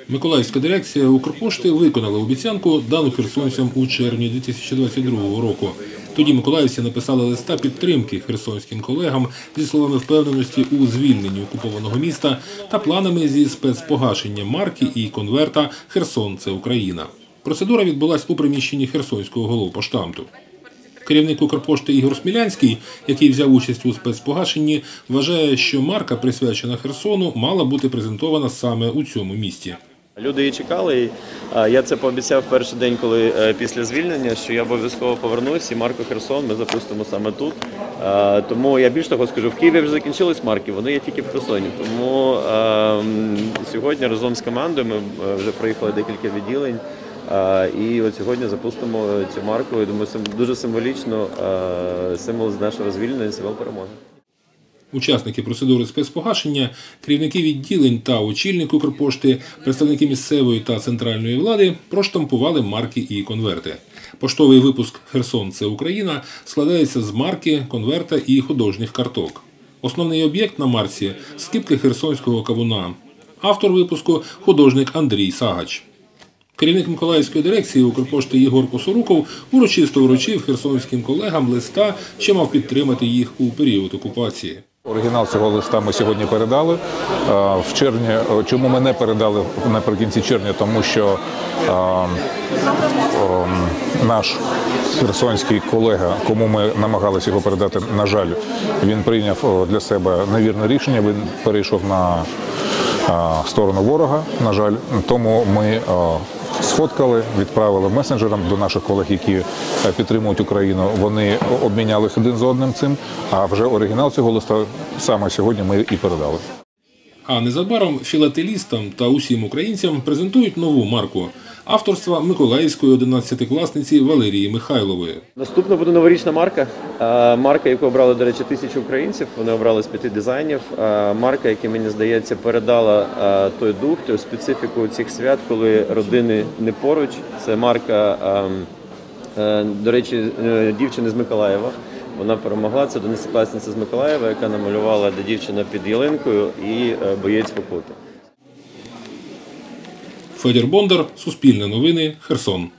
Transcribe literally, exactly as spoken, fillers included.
Миколаївська дирекція Укрпошти виконала обіцянку, дану херсонцям у червні дві тисячі двадцять другого року. Тоді миколаївці написали листа підтримки херсонським колегам зі словами впевненості у звільненні окупованого міста та планами зі спецпогашення марки і конверта «Херсон – це Україна». Процедура відбулась у приміщенні Херсонського головпоштамту. Керівник Укрпошти Ігор Смілянський, який взяв участь у спецпогашенні, вважає, що марка, присвячена Херсону, мала бути презентована саме у цьому місті. Люди її чекали, і я це пообіцяв перший день, коли після звільнення, що я обов'язково повернусь і марку Херсон ми запустимо саме тут. Тому я більш того скажу, в Києві вже закінчились марки, вони є тільки в Херсоні. Тому сьогодні разом з командою ми вже проїхали декілька відділень. І от сьогодні запустимо цю марку. Я думаю, це дуже символічно, символ нашого звільнення, символ перемоги. Учасники процедури спецпогашення, керівники відділень та очільник Укрпошти, представники місцевої та центральної влади проштампували марки і конверти. Поштовий випуск «Херсон – це Україна» складається з марки, конверта і художніх карток. Основний об'єкт на марці – скипки херсонського кавуна. Автор випуску – художник Андрій Сагач. Керівник Миколаївської дирекції Укрпошти Єгор Косоруков урочисто вручив херсонським колегам листа, що мав підтримати їх у період окупації. Оригінал цього листа ми сьогодні передали. В червні, чому ми не передали наприкінці червня, тому що а, а, наш херсонський колега, кому ми намагалися його передати, на жаль, він прийняв для себе невірне рішення, він перейшов на а, сторону ворога, на жаль, тому ми а, сфоткали, відправили месенджерам до наших колег, які підтримують Україну. Вони обмінялися один з одним цим, а вже оригінал цього листа саме сьогодні ми і передали. А незабаром філателістам та усім українцям презентують нову марку авторства миколаївської одинадцятикласниці Валерії Михайлової. Наступна буде новорічна марка. Марка, яку обрали, до речі, тисячу українців. Вони обрали з п'яти дизайнів. Марка, яка, мені здається, передала той дух, ту специфіку цих свят, коли родини не поруч. Це марка, до речі, дівчини з Миколаєва. Вона перемогла, це одинадцятикласниця з Миколаєва, яка намалювала, де дівчина під ялинкою і боєць Покути. Федір Бондар, Суспільне новини, Херсон.